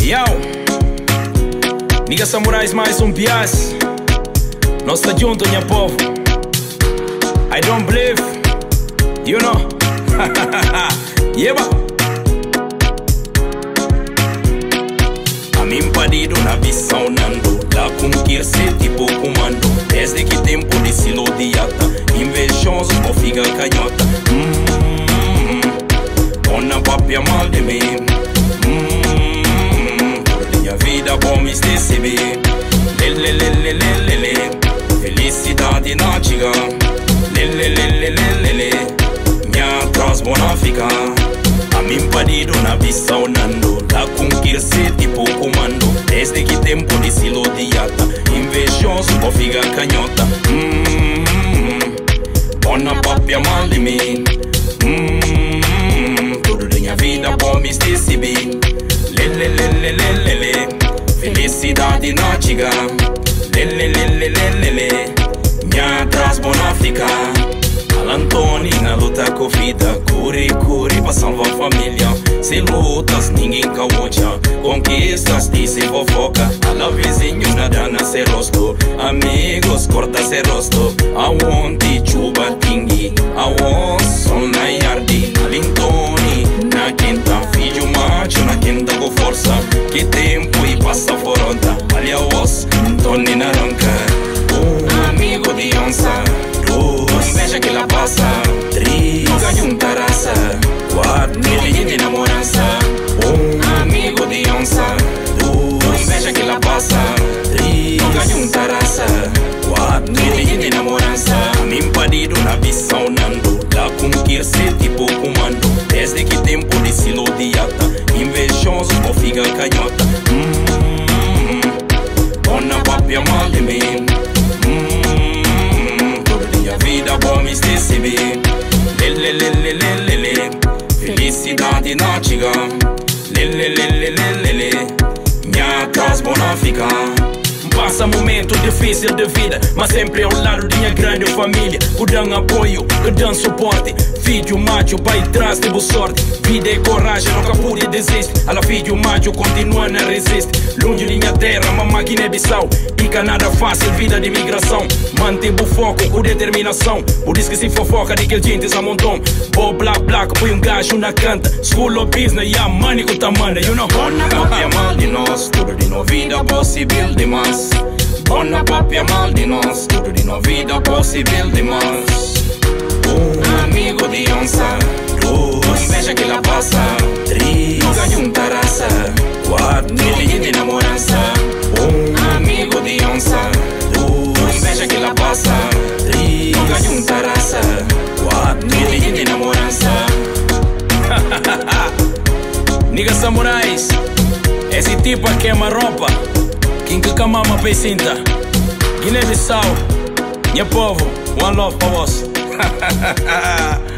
Yo, Nigga Samurais mais pias. Nós tá junto, minha povo. I don't believe, you know. Yeba. A mim parido na visão nando. Lá com ser tipo comando. Desde que tempo de silo diata. Invejosos não fica canhota. Ona papia mal de mim. Minha vida bom me receber. Lelelelelelele. Felicidade na tiga. Lelelelelelele. Minha atrás bona ficar. A mim parido na visão nando. Lá com ser tipo comando. Desde que tempo de silo diata. Invejoso não fica canhota. Ona papia mal de mim. Minha vida bom me receber. Lelelelelelele. Felicidade na tiga. Lelelelelelele. Minha atrás bona ficar. Alantoni na luta com vida. Cure pra salvar a família. Se lutas ninguém caoja. Conquistas disse fofoca. Ala vizinhos nada na se rosto. Amigos corta se rosto. Aonde chuva tingi. Aonde sol na yardi. Alintoni na quinta. Filho macho na quinta com força. Que tempo e passa foronta. Olha os Tony na ranca. Amigo de onça. Veja que la passa. Nunca junta raça. Ele de namorança. Amigo de onça. Veja que la passa. Nunca junta raça. Ele de namorança. Mim parido na visão nando. Lá com ser tipo comando. Desde que tempo de silo diata. Invejosos não fica canhota. Ona papia mal de mim. Vida bom me receber. Lelelelelelele. Felicidade na tiga. Lelelelelelele. Minha atrás bona ficar. Passa momento difícil de vida, mas sempre ao lado de minha grande família. Que dão apoio, que dão suporte. Filho macho, pai traz de boa sorte. Vida e coragem, nunca pude desistir. Ela filho macho, continua na resiste. Longe de minha terra, mamãe Guiné-Bissau. Fica nada fácil, vida de migração. Mantém o foco com determinação. Por isso que se fofoca de que gente a montão. Bo blá blá, que põe gajo na canta. School of business, yeah, money com tamanho, you know. Bona papia mal de nós, tudo de novo vida possível demais. Bona papia mal de nós, tudo de novo vida possível demais. Amigo de onça. Veja que la passa. Nunca junta raça. Ele de namorança. Amigo de onça. Veja que la passa. Nunca junta raça. Ele de namorança. Nigga Samurais. Esse tipo aqui é uma roupa. Quem que camama pecinta. Guiné-Bissau. Minha povo, one love pra vós.